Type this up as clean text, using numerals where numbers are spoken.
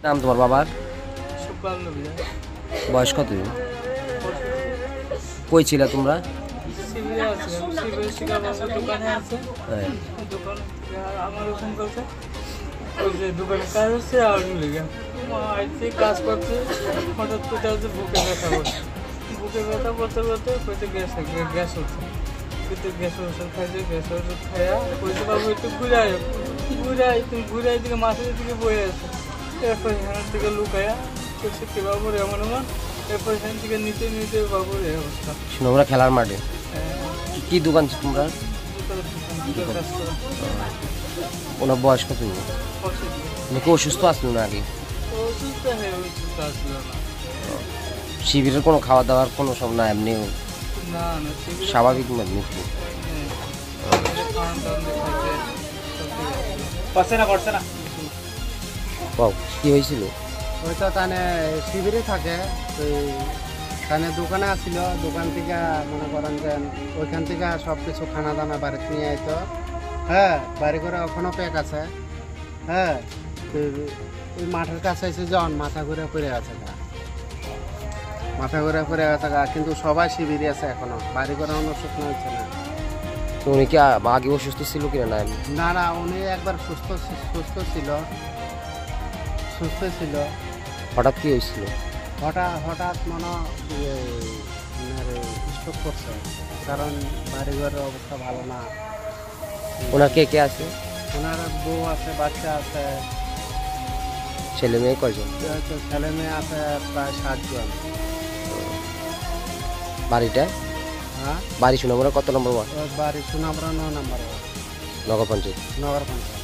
নাম তোমার বাবার? সুকাল নবী। বয়স কত? কই ছিল তোমরা? সিভিলে আছে, সিভিল শিকার বাবুর দোকানে আছে। হ্যাঁ। দোকান আমার ওখান করছে, ওই যে দোকানে কাজ হচ্ছে আর লেগে আইসি কাজ করছে। হঠাৎ করে হচ্ছে বুকে ব্যথা করছে, বুকে ব্যথা করতে করতে পেটে গ্যাস হচ্ছে, পেটে গ্যাসের ওষুধ খাইছে, গ্যাসের ওষুধ খাইয়া বলছে বাবু একটু ঘুরাই দিকে মাথার দিকে বয়ে আছে। এরপর এখানের থেকে লুকাইয়া করছে কি বাবুর এমন এমন, এরপর এখান থেকে নিতে নিতে বাবুর এই অবস্থা। তোমরা খেলার মাঠে কি দোকান তোমরা? কাজ করে ওনার বয়স কত? অসুস্থ, নাকি অসুস্থ আসলো না আগে? অসুস্থ হয়ে অসুস্থ আসলো না। শিবিরের কোনো খাওয়া দাওয়ার কোনো সব না, এমনি না না স্বাভাবিক মৃত্যু। কি হয়েছিল? ওই তো তানে শিবিরে থাকে, ওই তানে দোকানে আসছিল, দোকান থেকে মনে করেন যে ওইখান থেকে সব কিছু খানা দানা বাড়িতে নিয়ে আইতো। হ্যাঁ, বাড়ি করে ওখানেও প্যাক আছে। হ্যাঁ, তো ওই মাঠের কাছে এসে যখন মাথা ঘুরে পড়ে আছে, মাথা ঘুরে পড়ে আছে, কিন্তু সবাই শিবিরে আছে এখনো, বাড়ি করে অন্য শুকনো হচ্ছে না। তো উনি কি আগে অসুস্থ ছিল কিনা? না না না, উনি একবার সুস্থ ছিল। হঠাৎ কি হয়েছিল? হঠাৎ মনে স্ট্রোক করছে, কারণ বাড়িঘরের অবস্থা ভালো না। ওনার কে কে আছে? ওনার বউ আছে, বাচ্চা আছে। ছেলে মেয়ে কয়জন? ছেলে মেয়ে আছে প্রায় 7 জন। বাড়িটা? হ্যাঁ, বাড়ি সোনামুড়া কত নম্বর ওয়ার্ড? বাড়ি সোনামুড়া 9 নম্বর নগর পঞ্চায়েত। নগর পঞ্চায়েত।